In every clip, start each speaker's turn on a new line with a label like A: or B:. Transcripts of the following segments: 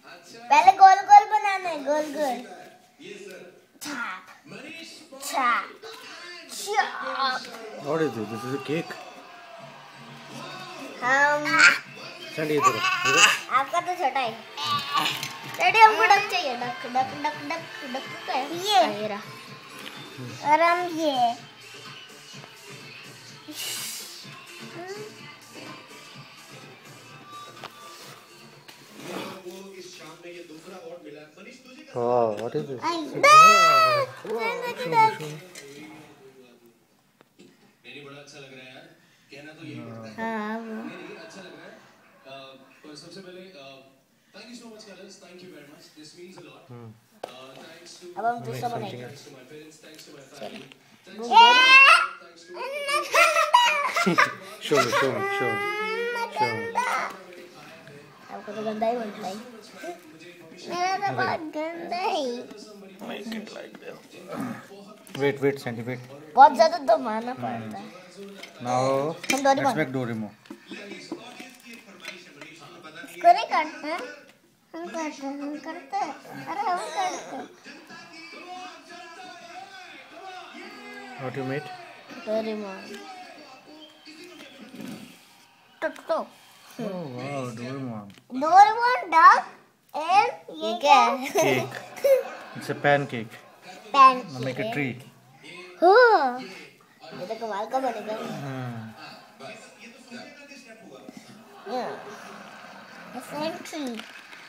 A: पहले गोल गोल बनाना है, गोल गोल।
B: What is this? This is a cake.
A: हम
B: इधर
A: आपका तो छोटा है। डैडी हमको डक चाहिए, duck duck duck duck duck का है ये रहा। और हम ये
B: Oh, what is this?
C: बड़ा अच्छा लग रहा है यार, कहना तो यही पड़ता है। अच्छा लग रहा है। पर सबसे पहले thank you so much Colors, thank you very much, this means a lot. Thanks to
A: अब हम दूसरा बनाएंगे।
C: My parents, thanks to my family,
B: Show me.
A: आपको तो गंदा ही बनता है। मेरा तो बहुत गंदा है।
B: Make it like that. Wait, Sandy, wait.
A: बहुत ज़्यादा दबाना पड़ता है।
B: Now,
A: हम Doraemon।
B: let's make Doraemon.
A: इसको नहीं काटते हैं? हम करते हैं। अरे हम करते हैं।
B: What you made?
A: Doraemon। टुटो।
B: Oh wow, Doraemon.
A: Doraemon duck and ये क्या है?
B: Cake. It's a pancake.
A: Pancake।
B: Now make a tree.
A: हाँ। ये तो कमाल का बनेगा। A century.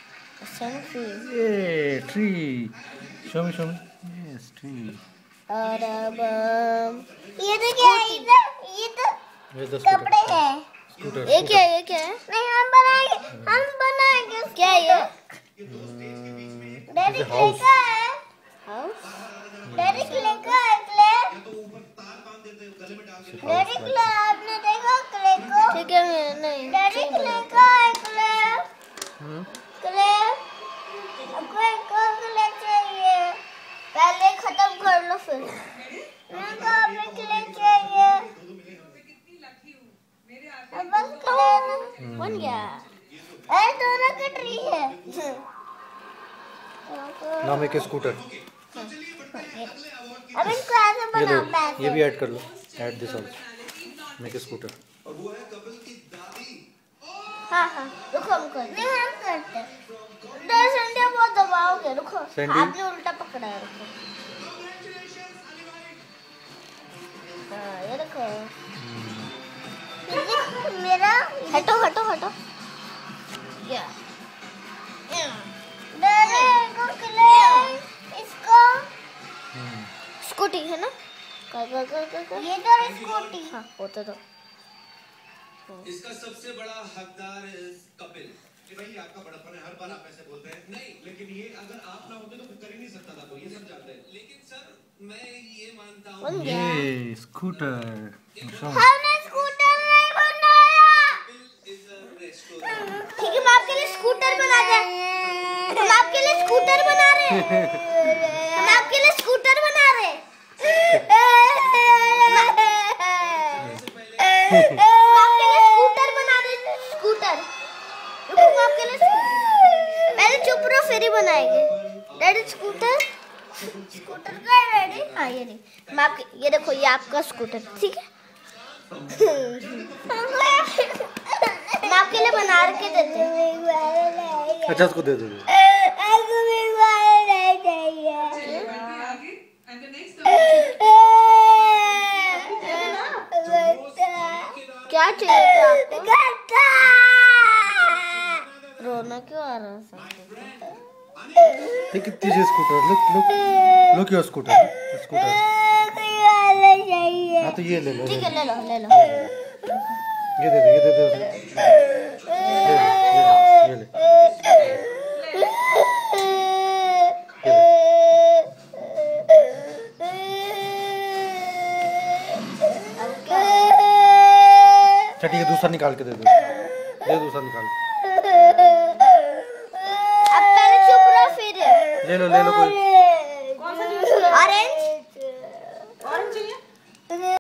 B: Yay, tree. Show me. Yes, tree.
A: और अब ये तो क्या है? ये तो
B: Where's the
A: कपड़े हैं।
B: scooter?
A: ये क्या है? नहीं, हम बनाएंगे। क्या है ये? डैडी क्ले का है। हाउस? डैडी क्ले का है, क्ले। डैडी क्ले, आपने देखा क्ले को? ठीक है, नहीं। डैडी क्ले का है, क्ले। क्ले, आपको एक और क्ले चाहिए। पहले खत्म कर लो फिर। मेरे को आपने क्ले चाहिए। अब बस क्ले बन गया। अरे दोनों का ट्री है।
B: Now make a scooter.
A: अब इनको ऐसे
B: ये लो,
A: बनाओ पैसे।
B: ये भी ऐड कर लो. Add this also. Make a scooter.
A: हाँ, रुको। नहीं, हम करते हैं। संध्या बहुत दबाओगे, रुको।
B: संध्या?
A: आपने उल्टा पकड़ा है, रुको। हाँ, ये रुको। मेरा हटो। या। इसको स्कूटी है ना? ये तो स्कूटी। हाँ, होता तो।
C: इसका सबसे बड़ा हकदार कपिल। भाई आपका बड़प्पन है, हर बार आप ऐसे बोलते हैं। नहीं, लेकिन ये अगर आप ना होते तो कर ही नहीं सकता था कोई, ये सब जानते हैं। लेकिन सर मैं ये मानता हूँ।
B: Yay, scooter.
A: हमने स्कूटर नहीं बनाया। ठीक है, हम आपके लिए स्कूटर बना रहे हैं। हम आपके लिए स्कूटर बना रहे हैं। हम आपके लिए स्कूटर बना रहे हैं। रुको, हम आपके लिए पहले चुप रहो, फिर ही बनाएंगे। डैडी स्कूटर का है डैडी? हाँ, ये नहीं। मैं आपके, ये देखो, ये आपका स्कूटर, ठीक है? मैं आपके लिए बना के देते हैं।
B: अच्छा, उसको दे दो.
A: क्या चाहिए आपको? रोना क्यों आ रहा है?
B: Take it easy, scooter. Look your scooter. हाँ तो ये ले लो.
A: ठीक है, ले लो।
B: ये दे दो. ये ले. अच्छा, ठीक है, दूसरा निकाल के दे दो. दूसरा निकाल के.
A: अब पहले चुप रहो, फिर
B: ले लो कोई.